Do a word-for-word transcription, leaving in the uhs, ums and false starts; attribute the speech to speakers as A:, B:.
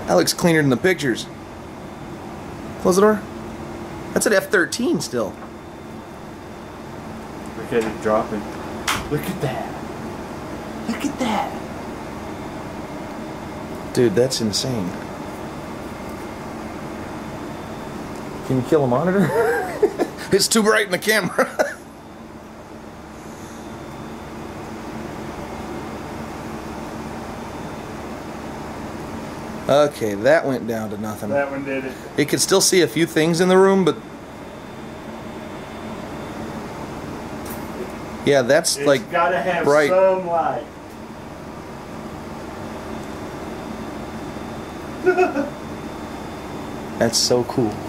A: That looks cleaner than the pictures. Close the door. That's an F thirteen still.
B: Look at it dropping. Look at that. Look at that.
A: Dude, that's insane. Can you kill a monitor? It's too bright in the camera. Okay, that went down to nothing.
B: That one did it.
A: It could still see a few things in the room, but yeah, that's
B: It's
A: like
B: gotta have
A: bright.
B: some light.
A: That's so cool.